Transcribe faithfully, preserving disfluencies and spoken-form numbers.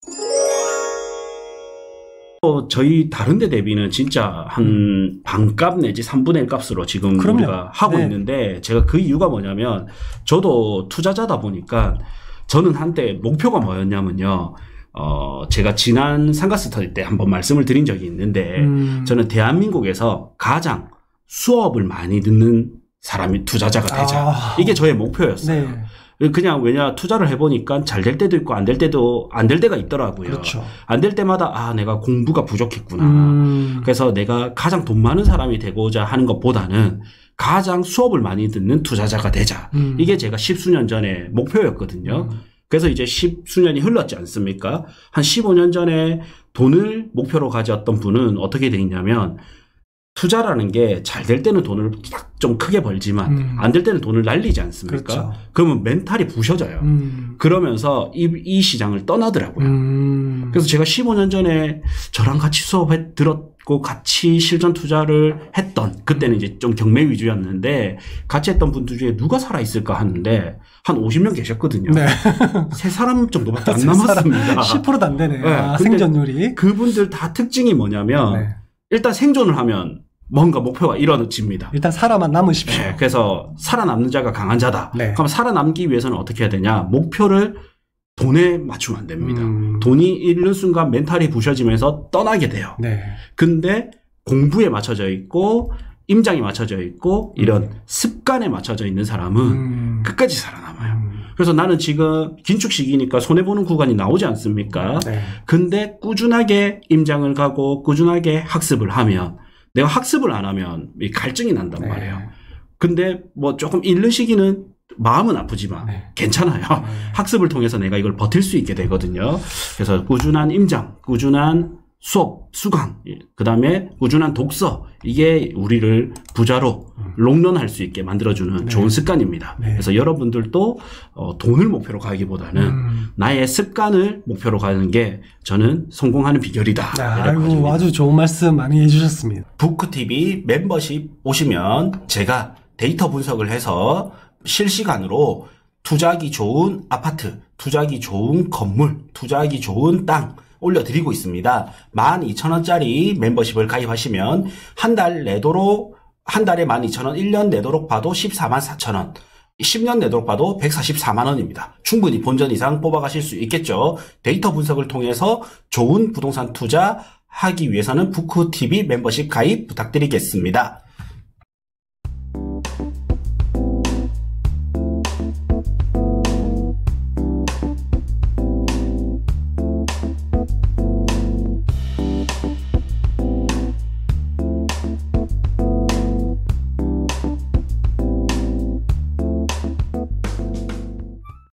어, 저희 다른 데 대비는 진짜 한 반값 내지 삼분의 일 값으로 지금 그럼요. 우리가 하고 네. 있는데, 제가 그 이유가 뭐냐면, 저도 투자자다 보니까 저는 한때 목표가 뭐였냐면요. 어, 제가 지난 상가스터디 때 한번 말씀을 드린 적이 있는데, 음. 저는 대한민국에서 가장 수업을 많이 듣는 사람이 투자자가 되자. 아. 이게 저의 목표였어요. 네. 그냥 왜냐 투자를 해보니까 잘 될 때도 있고 안 될 때도 안 될 때가 있더라고요. 그렇죠. 안 될 때마다 아 내가 공부가 부족했구나. 음. 그래서 내가 가장 돈 많은 사람이 되고자 하는 것보다는 가장 수업을 많이 듣는 투자자가 되자. 음. 이게 제가 십수년 전에 목표였거든요. 음. 그래서 이제 십수년이 흘렀지 않습니까? 한 십오 년 전에 돈을 목표로 가졌던 분은 어떻게 돼 있냐면, 투자라는 게 잘 될 때는 돈을 좀 크게 벌지만 음. 안 될 때는 돈을 날리지 않습니까? 그렇죠. 그러면 멘탈이 부셔져요. 음. 그러면서 이, 이 시장을 떠나더라고요. 음. 그래서 제가 십오 년 전에 저랑 같이 수업에 들었고 같이 실전 투자를 했던, 그때는 이제 좀 경매 위주였는데 같이 했던 분들 중에 누가 살아있을까 하는데 한 오십 명 계셨거든요. 네. 세 사람 정도밖에 안 남았습니다. 십 퍼센트도 안 되네. 네. 아, 생존율이. 그분들 다 특징이 뭐냐면 네. 일단 생존을 하면 뭔가 목표가 이루어집니다. 일단 살아만 남으십시오. 네, 그래서 살아남는 자가 강한 자다. 네. 그럼 살아남기 위해서는 어떻게 해야 되냐? 목표를 돈에 맞추면 안 됩니다. 음. 돈이 잃는 순간 멘탈이 부셔지면서 떠나게 돼요. 네. 근데 공부에 맞춰져 있고 임장에 맞춰져 있고 이런 음. 습관에 맞춰져 있는 사람은 음. 끝까지 살아남아요. 음. 그래서 나는 지금 긴축 시기니까 손해보는 구간이 나오지 않습니까? 네. 근데 꾸준하게 임장을 가고 꾸준하게 학습을 하면, 내가 학습을 안 하면 갈증이 난단 네. 말이에요. 근데 뭐 조금 잃는 시기는 마음은 아프지만 네. 괜찮아요. 네. 학습을 통해서 내가 이걸 버틸 수 있게 되거든요. 그래서 꾸준한 임장, 꾸준한 수업, 수강, 그 다음에 꾸준한 독서, 이게 우리를 부자로 음. 롱런할 수 있게 만들어주는 네. 좋은 습관입니다. 네. 그래서 여러분들도 어, 돈을 목표로 가기보다는 음. 나의 습관을 목표로 가는 게 저는 성공하는 비결이다. 아, 아이고, 아주 좋은 말씀 많이 해주셨습니다. 부크티비 멤버십 오시면 제가 데이터 분석을 해서 실시간으로 투자하기 좋은 아파트, 투자하기 좋은 건물, 투자하기 좋은 땅 올려드리고 있습니다. 만 이천 원짜리 멤버십을 가입하시면 한 달 내도록, 한 달에 만 이천 원, 일 년 내도록 봐도 십사만 사천 원, 십 년 내도록 봐도 백사십사만 원입니다. 충분히 본전 이상 뽑아가실 수 있겠죠. 데이터 분석을 통해서 좋은 부동산 투자 하기 위해서는 부크티비 멤버십 가입 부탁드리겠습니다.